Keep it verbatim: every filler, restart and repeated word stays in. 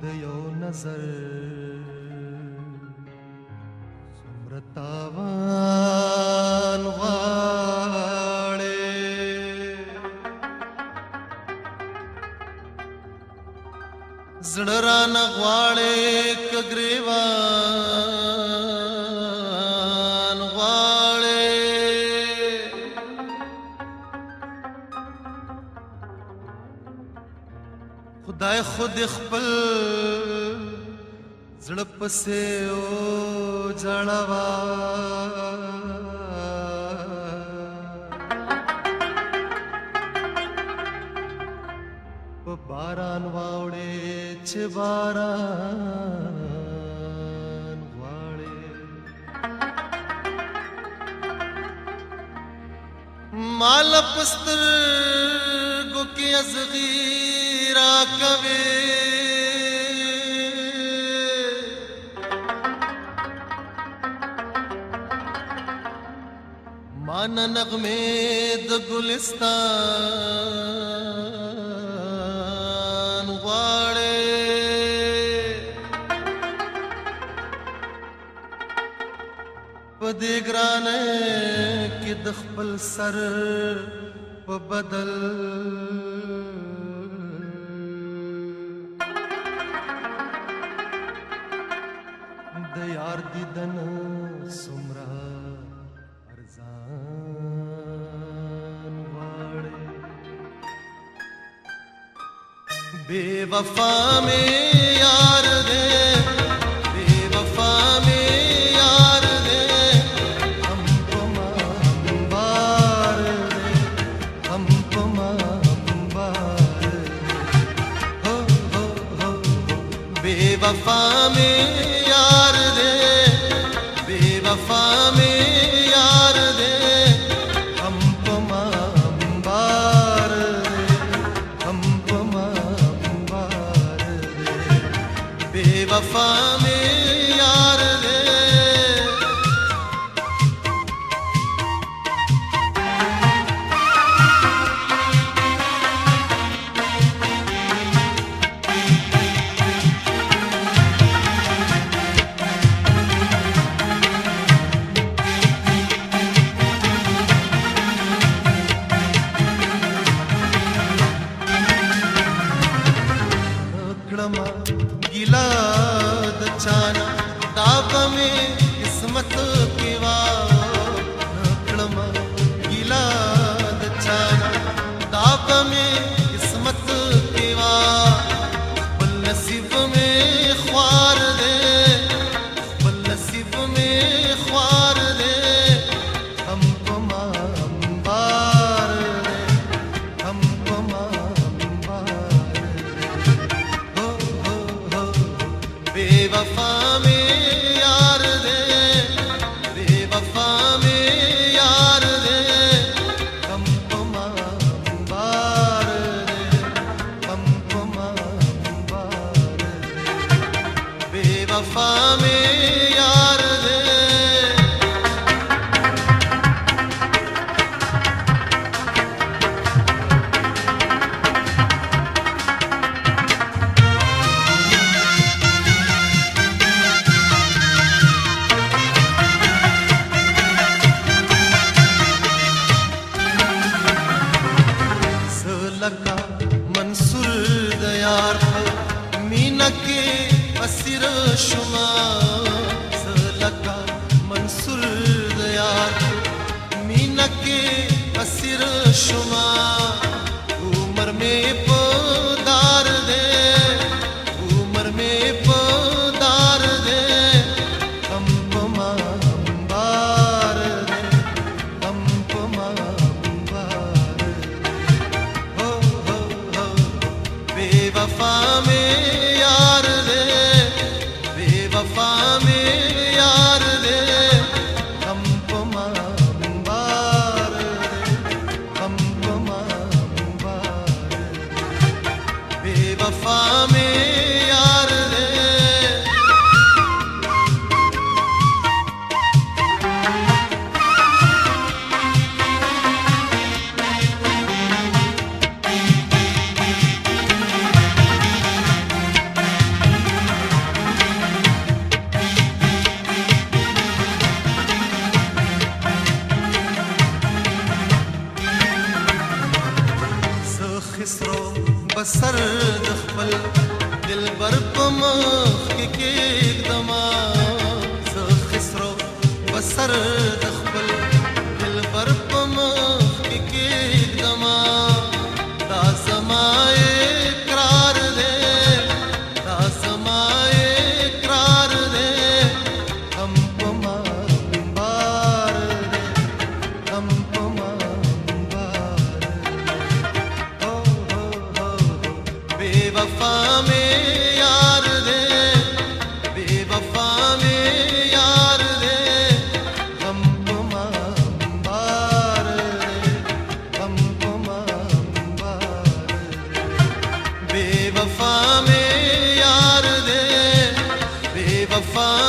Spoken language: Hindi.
یو نظر څومره تاوان غواړې زړه رانه غواړې که ګریوان غواړې خدای خود خپل زړه پسې او جړوا په باران واوړې چې باران غواړې مال پسترګو کې ازغي را کوي مان نغمه د ګلستان غواړې په دې ګرانه کې د خپل سر په بدل د یار دیدن سمرا ارزان غواړې بے وفا میں یار دے بے وفا میں یار دے ہم کو مامبار دے ہم کو مامبار دے ہو ہو ہو بے وفا میں वफा में यार दे हमको मांबार दे हमको मांबार दे बेवफा में यार दे गिला द चाना दाब में किस्मत के वाकड़मा गिला द चाना दाब में किस्मत के वा बल नसीब में ख्वार दे बल नसीब में ख्वार दे हमको मांबार दे हमको बेवफा में यार दे بسر دخبل دلبر بمخ كيك دما خسرو بسر دخبل دلبر بمخ كيك دما دا سماي اقرار دے دا سماي اقرار دے ہم پما بار دے ہم پما بار ہو ہو ہو بے وفا میں یار دے بے وفا میں یار دے ہم پما بار دے ہم پما بار بے وفا میں یار دے بے وفا